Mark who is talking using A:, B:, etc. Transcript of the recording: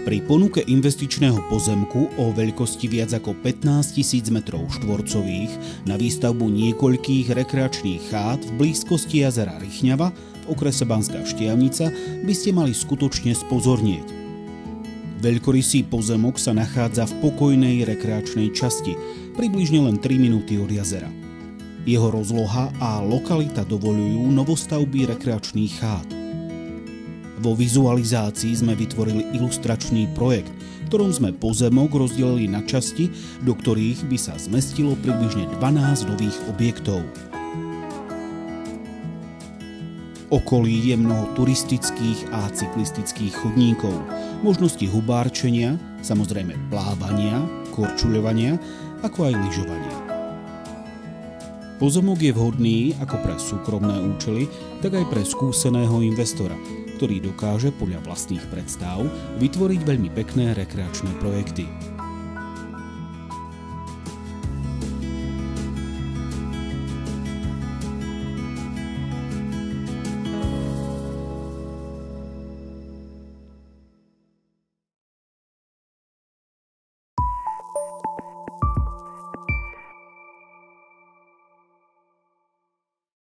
A: Pri ponuke investičného pozemku o veľkosti viac ako 15 000 m2 na výstavbu niekoľkých rekreačných chát v blízkosti jazera Rychňava v okrese Banská Štiavnica by ste mali skutočne spozornieť. Veľkorysý pozemok sa nachádza v pokojnej rekreačnej časti, približne len 3 minúty od jazera. Jeho rozloha a lokalita dovoľujú novostavby rekreačných chát. Vo vizualizácii sme vytvorili ilustračný projekt, v ktorom sme pozemok rozdelili na časti, do ktorých by sa zmestilo približne 12 nových objektov. V okolí je mnoho turistických a cyklistických chodníkov, možnosti hubárčenia, samozrejme plávania, korčuľovania, ako aj lyžovania. Pozemok je vhodný ako pre súkromné účely, tak aj pre skúseného investora, ktorý dokáže podľa vlastných predstav vytvoriť veľmi pekné rekreačné projekty.